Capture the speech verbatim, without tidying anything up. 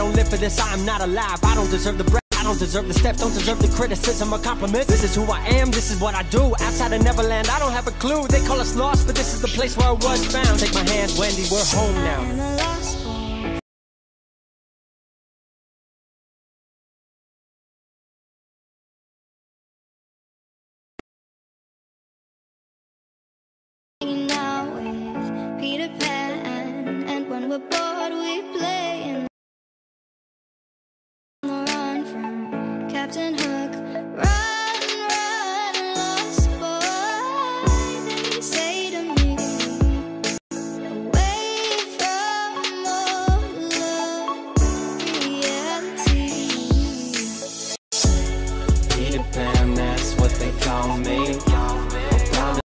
don't live for this, I am not alive. I don't deserve the breath, I don't deserve the steps, don't deserve the criticism or compliments. This is who I am, this is what I do. Outside of Neverland, I don't have a clue. They call us lost, but this is the place where I was found. Take my hand, Wendy, we're home now.